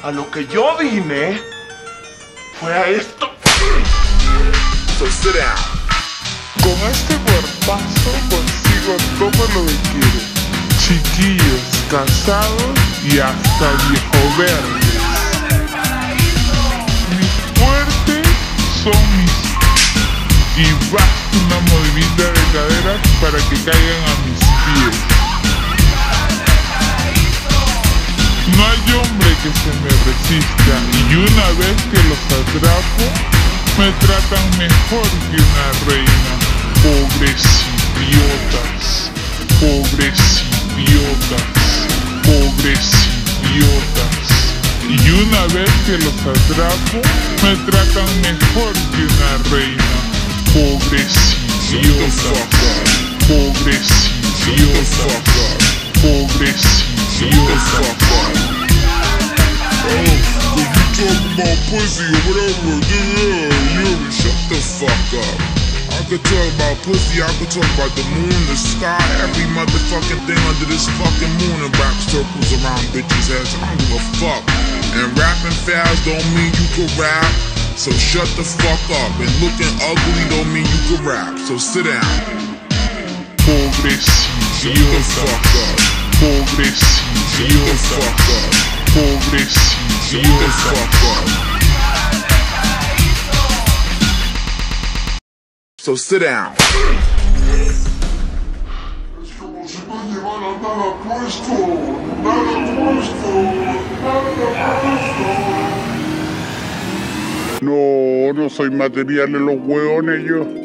A lo que yo vine fue a esto. So sit down. Con este cuerpazo consigo todo lo que quiero. Chiquillos, casados y hasta viejo verdes. Mis fuertes son mis... Y basta una movida de caderas para que caigan a mis pies. No hay hombre que se me resista, y una vez que los atrapo, me tratan mejor que una reina. Pobres idiotas, pobres idiotas, pobres idiotas. Y una vez que los atrapo, me tratan mejor que una reina. Pobres idiotas, pobres idiotas, pobres idiotas. When you talk about pussy or whatever, you shut the fuck up. I could talk about pussy, I could talk about the moon, the sky, every motherfucking thing under this fucking moon, and rap circles around bitches' heads. I don't give a fuck. And rapping fast don't mean you can rap, so shut the fuck up. And looking ugly don't mean you can rap, so sit down. Pobres idiotas, pobres idiotas, pobres idiotas. So sit down. Es como si no llevara nada puesto, nada puesto, nada puesto. No, no soy material de los hueones yo.